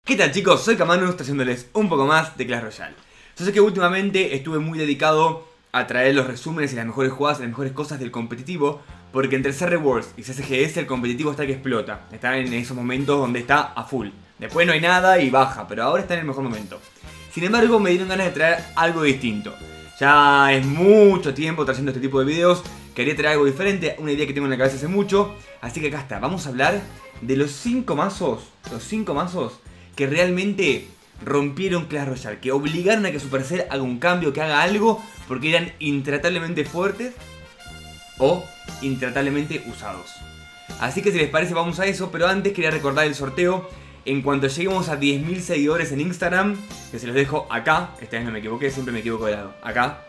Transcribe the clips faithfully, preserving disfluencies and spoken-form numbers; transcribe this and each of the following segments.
¿Qué tal, chicos? Soy Kamanus, trayéndoles un poco más de Clash Royale. Yo sé que últimamente estuve muy dedicado a traer los resúmenes y las mejores jugadas y las mejores cosas del competitivo, porque entre C R Worlds y C S G S el competitivo está que explota. Está en esos momentos donde está a full. Después no hay nada y baja, pero ahora está en el mejor momento. Sin embargo, me dieron ganas de traer algo distinto. Ya es mucho tiempo trayendo este tipo de videos. Quería traer algo diferente, una idea que tengo en la cabeza hace mucho. Así que acá está, vamos a hablar de los cinco mazos, los cinco mazos que realmente rompieron Clash Royale, que obligaron a que Supercell haga un cambio, que haga algo, porque eran intratablemente fuertes o intratablemente usados. Así que si les parece vamos a eso, pero antes quería recordar el sorteo. En cuanto lleguemos a diez mil seguidores en Instagram, que se los dejo acá, esta vez no me equivoqué, siempre me equivoco de lado, acá.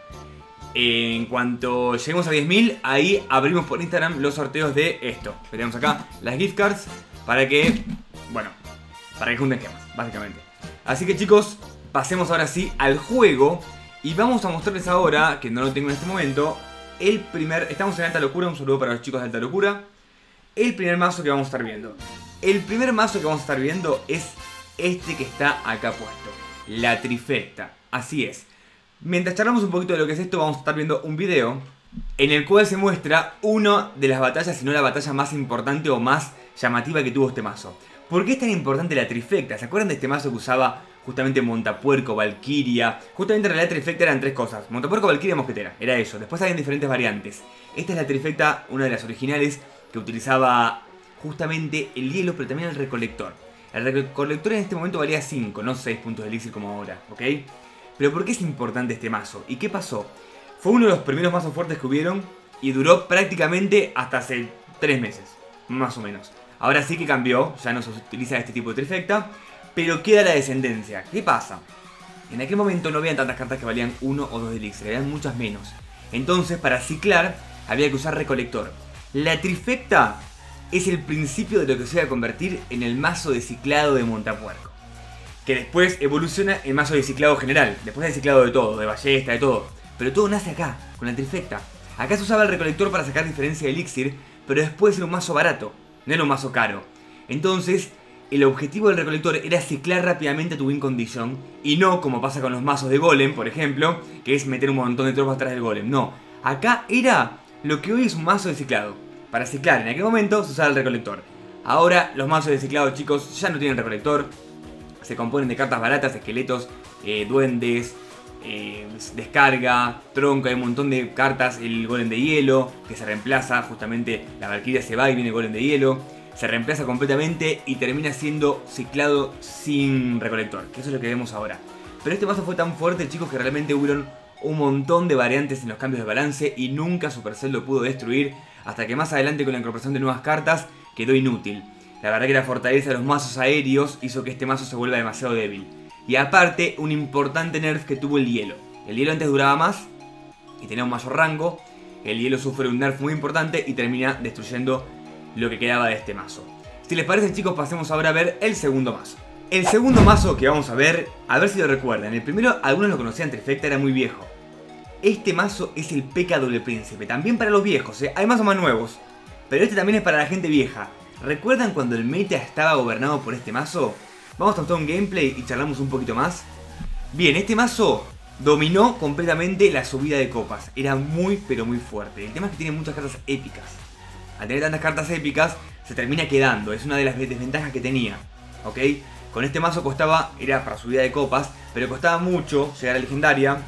En cuanto lleguemos a diez mil, ahí abrimos por Instagram los sorteos de esto que tenemos acá, las gift cards, para que, bueno, para que junten gemas, básicamente. Así que chicos, pasemos ahora sí al juego. Y vamos a mostrarles ahora, que no lo tengo en este momento, el primer... Estamos en Alta Locura, un saludo para los chicos de Alta Locura. El primer mazo que vamos a estar viendo. El primer mazo que vamos a estar viendo es este que está acá puesto, la Trifecta. Así es. Mientras charlamos un poquito de lo que es esto, vamos a estar viendo un video en el cual se muestra una de las batallas, si no la batalla más importante o más llamativa que tuvo este mazo. ¿Por qué es tan importante la Trifecta? ¿Se acuerdan de este mazo que usaba justamente Montapuerco, Valkyria? Justamente en realidad Trifecta eran tres cosas: Montapuerco, Valkyria y Mosquetera. Era eso. Después habían diferentes variantes. Esta es la Trifecta, una de las originales, que utilizaba justamente el hielo, pero también el recolector. El recolector en este momento valía cinco, no seis puntos de elixir como ahora, ¿ok? Pero ¿por qué es importante este mazo? ¿Y qué pasó? Fue uno de los primeros mazos fuertes que hubieron y duró prácticamente hasta hace tres meses, más o menos. Ahora sí que cambió, ya no se utiliza este tipo de Trifecta, pero queda la descendencia. ¿Qué pasa? En aquel momento no habían tantas cartas que valían uno o dos de elixir, habían muchas menos. Entonces, para ciclar, había que usar recolector. La Trifecta es el principio de lo que se va a convertir en el mazo de ciclado de Montapuerco, que después evoluciona en mazo de ciclado general. Después del ciclado de todo, de ballesta, de todo. Pero todo nace acá, con la Trifecta. Acá se usaba el recolector para sacar diferencia de elixir, pero después era un mazo barato, no era un mazo caro. Entonces, el objetivo del recolector era ciclar rápidamente tu win condition, y no como pasa con los mazos de golem, por ejemplo, que es meter un montón de tropas atrás del golem. No, acá era lo que hoy es un mazo de ciclado. Para ciclar en aquel momento se usaba el recolector. Ahora los mazos de ciclado, chicos, ya no tienen recolector. Se componen de cartas baratas, esqueletos, eh, duendes, eh, descarga, tronco, hay un montón de cartas. El golem de hielo, que se reemplaza, justamente la Valkyria se va y viene el golem de hielo. Se reemplaza completamente y termina siendo ciclado sin recolector, que eso es lo que vemos ahora. Pero este mazo fue tan fuerte, chicos, que realmente hubieron un montón de variantes en los cambios de balance y nunca Supercell lo pudo destruir, hasta que más adelante con la incorporación de nuevas cartas quedó inútil. La verdad que la fortaleza de los mazos aéreos hizo que este mazo se vuelva demasiado débil. Y aparte, un importante nerf que tuvo el hielo. El hielo antes duraba más y tenía un mayor rango. El hielo sufre un nerf muy importante y termina destruyendo lo que quedaba de este mazo. Si les parece, chicos, pasemos ahora a ver el segundo mazo. El segundo mazo que vamos a ver, a ver si lo recuerdan. El primero, algunos lo conocían, Trifecta, era muy viejo. Este mazo es el P K Doble Príncipe, también para los viejos, ¿eh? Hay mazos más nuevos, pero este también es para la gente vieja. ¿Recuerdan cuando el meta estaba gobernado por este mazo? Vamos a mostrar un gameplay y charlamos un poquito más. Bien, este mazo dominó completamente la subida de copas. Era muy, pero muy fuerte. El tema es que tiene muchas cartas épicas. Al tener tantas cartas épicas, se termina quedando. Es una de las desventajas que tenía, ¿ok? Con este mazo costaba, era para subida de copas, pero costaba mucho llegar a legendaria.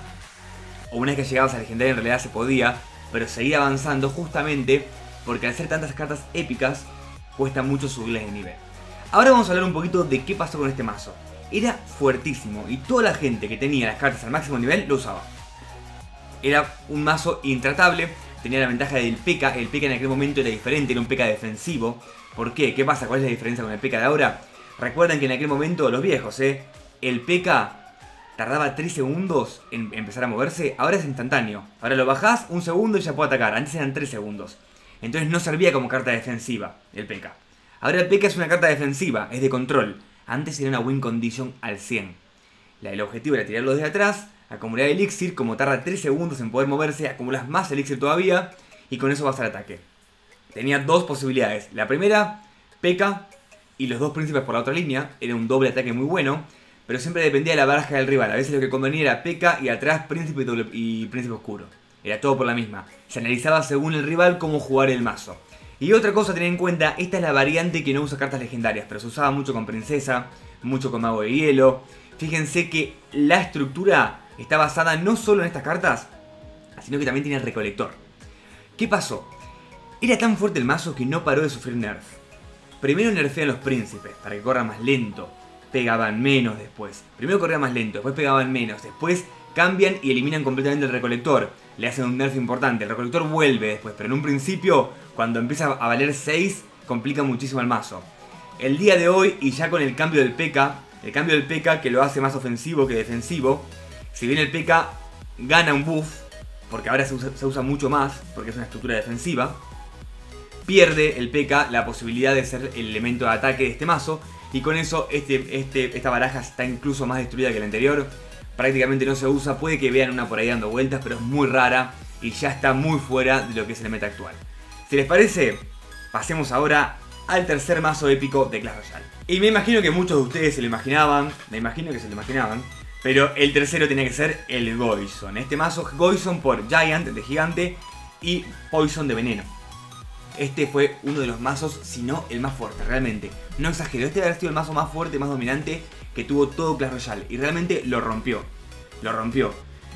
O una vez que llegabas a legendaria en realidad se podía, pero seguir avanzando justamente porque al ser tantas cartas épicas cuesta mucho subirles de nivel. Ahora vamos a hablar un poquito de qué pasó con este mazo. Era fuertísimo y toda la gente que tenía las cartas al máximo nivel lo usaba. Era un mazo intratable, tenía la ventaja del P K. El P K en aquel momento era diferente, era un P K defensivo. ¿Por qué? ¿Qué pasa? ¿Cuál es la diferencia con el P K de ahora? Recuerden que en aquel momento, los viejos, ¿eh? El P K tardaba tres segundos en empezar a moverse, ahora es instantáneo. Ahora lo bajás un segundo y ya puede atacar, antes eran tres segundos. Entonces no servía como carta defensiva el P K. Ahora el P K es una carta defensiva, es de control. Antes era una win condition al cien. El objetivo era tirarlo desde atrás, acumular elixir, como tarda tres segundos en poder moverse, acumulas más elixir todavía y con eso vas al ataque. Tenía dos posibilidades. La primera, P K y los dos príncipes por la otra línea. Era un doble ataque muy bueno, pero siempre dependía de la baraja del rival. A veces lo que convenía era P K y atrás príncipe y, doble, y príncipe oscuro. Era todo por la misma. Se analizaba según el rival cómo jugar el mazo. Y otra cosa a tener en cuenta, esta es la variante que no usa cartas legendarias, pero se usaba mucho con princesa, mucho con mago de hielo. Fíjense que la estructura está basada no solo en estas cartas, sino que también tiene el recolector. ¿Qué pasó? Era tan fuerte el mazo que no paró de sufrir nerf. Primero nerfean los príncipes para que corran más lento. Pegaban menos después. Primero corrían más lento, después pegaban menos. Después cambian y eliminan completamente el recolector. Le hacen un nerf importante. El recolector vuelve después, pero en un principio, cuando empieza a valer seis, complica muchísimo el mazo. El día de hoy, y ya con el cambio del P K, el cambio del P K que lo hace más ofensivo que defensivo, si bien el P K gana un buff, porque ahora se usa, se usa mucho más, porque es una estructura defensiva, pierde el P K la posibilidad de ser el elemento de ataque de este mazo, y con eso este, este, esta baraja está incluso más destruida que la anterior. Prácticamente no se usa, puede que vean una por ahí dando vueltas, pero es muy rara y ya está muy fuera de lo que es el meta actual. Si les parece, pasemos ahora al tercer mazo épico de Clash Royale. Y me imagino que muchos de ustedes se lo imaginaban, me imagino que se lo imaginaban, pero el tercero tenía que ser el Goison. Este mazo, Goison por Giant de gigante y Poison de veneno. Este fue uno de los mazos, si no el más fuerte, realmente. No exagero, este había sido el mazo más fuerte, más dominante que tuvo todo Clash Royale. Y realmente lo rompió. Lo rompió.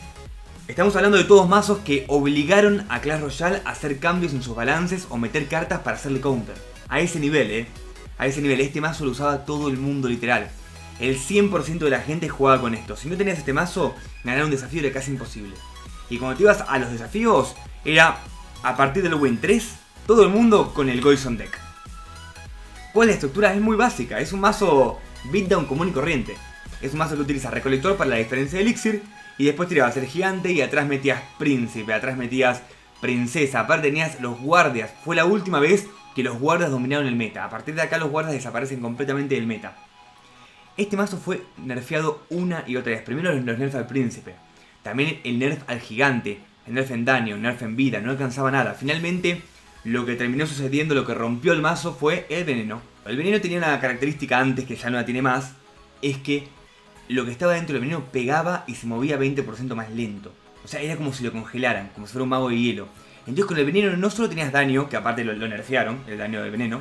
Estamos hablando de todos mazos que obligaron a Clash Royale a hacer cambios en sus balances o meter cartas para hacerle counter. A ese nivel, eh. A ese nivel, este mazo lo usaba todo el mundo literal. El cien por ciento de la gente jugaba con esto. Si no tenías este mazo, ganar un desafío era casi imposible. Y cuando te ibas a los desafíos, era a partir del Win tres, todo el mundo con el Goison deck. Pues la estructura es muy básica, es un mazo beatdown común y corriente. Es un mazo que utiliza recolector para la diferencia de elixir, y después tirabas el gigante y atrás metías príncipe, atrás metías princesa, aparte tenías los guardias. Fue la última vez que los guardias dominaron el meta. A partir de acá los guardias desaparecen completamente del meta. Este mazo fue nerfeado una y otra vez. Primero los nerf al príncipe, también el nerf al gigante, el nerf en daño, el nerf en vida, no alcanzaba nada. Finalmente, lo que terminó sucediendo, lo que rompió el mazo fue el veneno. El veneno tenía una característica antes que ya no la tiene más, es que lo que estaba dentro del veneno pegaba y se movía veinte por ciento más lento. O sea, era como si lo congelaran, como si fuera un mago de hielo. Entonces con el veneno no solo tenías daño, que aparte lo, lo nerfearon, el daño del veneno,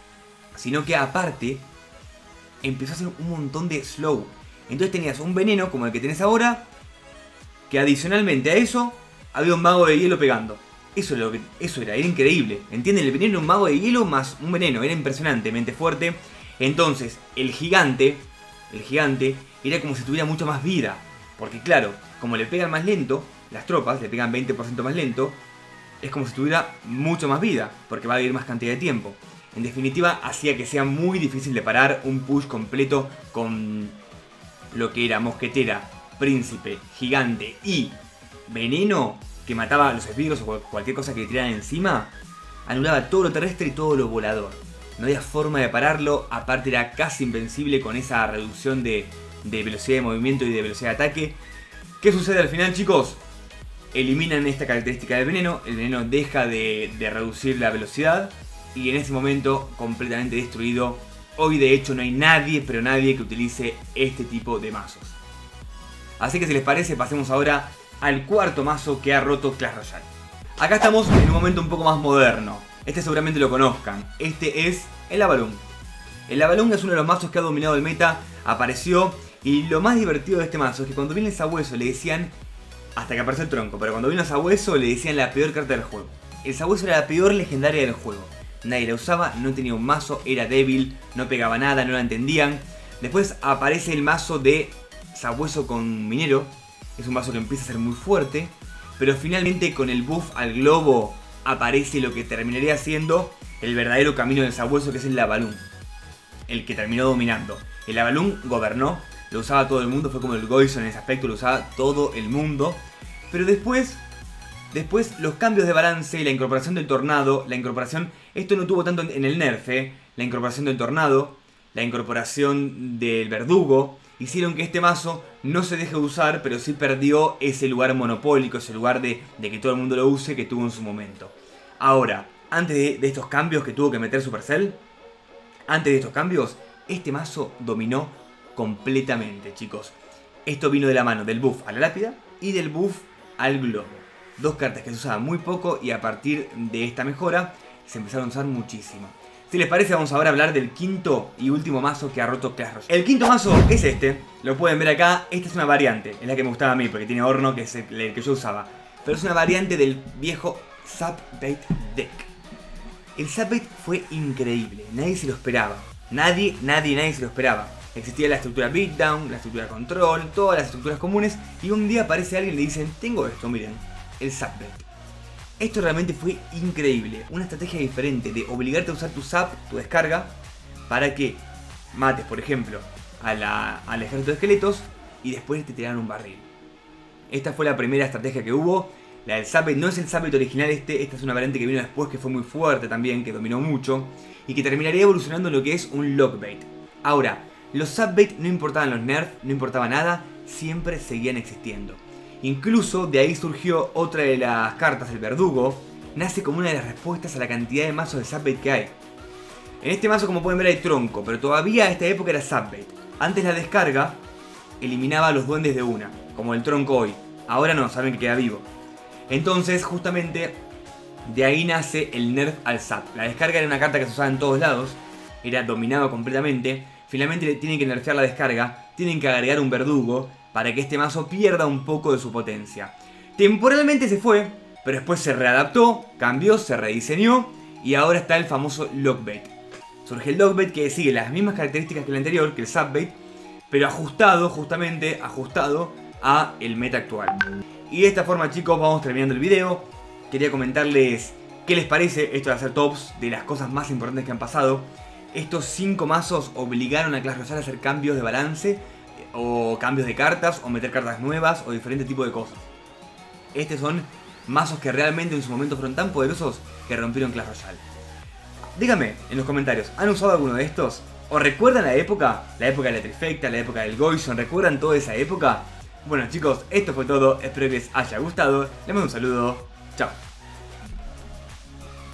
sino que aparte empezó a hacer un montón de slow. Entonces tenías un veneno como el que tenés ahora, que adicionalmente a eso había un mago de hielo pegando. Eso era, lo que, eso era, era increíble. ¿Entienden? El veneno era un mago de hielo más un veneno. Era impresionantemente fuerte. Entonces, el gigante, el gigante, era como si tuviera mucho más vida. Porque claro, como le pegan más lento, las tropas le pegan veinte por ciento más lento, es como si tuviera mucho más vida, porque va a vivir más cantidad de tiempo. En definitiva, hacía que sea muy difícil de parar un push completo con lo que era mosquetera, príncipe, gigante y veneno, que mataba a los espíritus o cualquier cosa que le tiraran encima. Anulaba todo lo terrestre y todo lo volador. No había forma de pararlo, aparte era casi invencible con esa reducción de, de velocidad de movimiento y de velocidad de ataque. ¿Qué sucede al final, chicos? Eliminan esta característica del veneno, el veneno deja de, de reducir la velocidad y en ese momento completamente destruido. Hoy de hecho no hay nadie, pero nadie que utilice este tipo de mazos. Así que si les parece, pasemos ahora al cuarto mazo que ha roto Clash Royale. Acá estamos en un momento un poco más moderno. Este seguramente lo conozcan. Este es el Avalon. El Avalon es uno de los mazos que ha dominado el meta. Apareció y lo más divertido de este mazo es que cuando viene el Sabueso le decían, hasta que apareció el tronco, pero cuando vino el Sabueso le decían la peor carta del juego. El Sabueso era la peor legendaria del juego. Nadie la usaba, no tenía un mazo, era débil, no pegaba nada, no la entendían. Después aparece el mazo de Sabueso con Minero. Es un mazo que empieza a ser muy fuerte, pero finalmente con el buff al globo aparece lo que terminaría siendo el verdadero camino del Sabueso, que es el Avalon, el que terminó dominando. El Avalon gobernó, lo usaba todo el mundo, fue como el Goison en ese aspecto, lo usaba todo el mundo. Pero después, después los cambios de balance, la incorporación del Tornado, la incorporación, esto no tuvo tanto en el nerf, ¿eh? La incorporación del Tornado, la incorporación del Verdugo, hicieron que este mazo no se deje de usar, pero sí perdió ese lugar monopólico, ese lugar de, de que todo el mundo lo use que tuvo en su momento. Ahora, antes de, de estos cambios que tuvo que meter Supercell, Antes de estos cambios, este mazo dominó completamente, chicos. Esto vino de la mano del buff a la lápida y del buff al globo. Dos cartas que se usaban muy poco y a partir de esta mejora se empezaron a usar muchísimo. Si les parece, vamos ahora a hablar del quinto y último mazo que ha roto Clash Royale. El quinto mazo es este, lo pueden ver acá. Esta es una variante, es la que me gustaba a mí porque tiene horno, que es el que yo usaba. Pero es una variante del viejo Zap-Bait Deck. El Zap-Bait fue increíble, nadie se lo esperaba. Nadie, nadie, nadie se lo esperaba. Existía la estructura Beatdown, la estructura Control, todas las estructuras comunes. Y un día aparece alguien y le dicen, tengo esto, miren, el Zap-Bait. Esto realmente fue increíble, una estrategia diferente de obligarte a usar tu zap, tu descarga, para que mates, por ejemplo, a la, al ejército de esqueletos y después te tiraran un barril. Esta fue la primera estrategia que hubo, la del Zap-Bait. No es el Zap-Bait original este, esta es una variante que vino después, que fue muy fuerte también, que dominó mucho, y que terminaría evolucionando en lo que es un Lockbait. Ahora, los Zap-Bait no importaban los nerfs, no importaba nada, siempre seguían existiendo. Incluso de ahí surgió otra de las cartas, el Verdugo. Nace como una de las respuestas a la cantidad de mazos de Zap-Bait que hay. En este mazo, como pueden ver, hay tronco, pero todavía a esta época era Zap-Bait. Antes la descarga eliminaba a los duendes de una, como el tronco hoy. Ahora no, saben que queda vivo. Entonces, justamente, de ahí nace el nerf al Zap. La descarga era una carta que se usaba en todos lados, era dominado completamente. Finalmente le tienen que nerfear la descarga, tienen que agregar un Verdugo para que este mazo pierda un poco de su potencia. Temporalmente se fue, pero después se readaptó, cambió, se rediseñó y ahora está el famoso Lockbait. Surge el Lockbait, que sigue las mismas características que el anterior, que el Zap-Bait, pero ajustado, justamente, ajustado a el meta actual. Y de esta forma, chicos, vamos terminando el video. Quería comentarles qué les parece esto de hacer tops de las cosas más importantes que han pasado. Estos cinco mazos obligaron a Clash Royale a hacer cambios de balance, o cambios de cartas, o meter cartas nuevas, o diferentes tipos de cosas. Estos son mazos que realmente en su momento fueron tan poderosos que rompieron Clash Royale. Díganme en los comentarios, ¿han usado alguno de estos? ¿O recuerdan la época? La época de la Trifecta, la época del Goison, ¿recuerdan toda esa época? Bueno, chicos, esto fue todo, espero que les haya gustado, les mando un saludo, chao.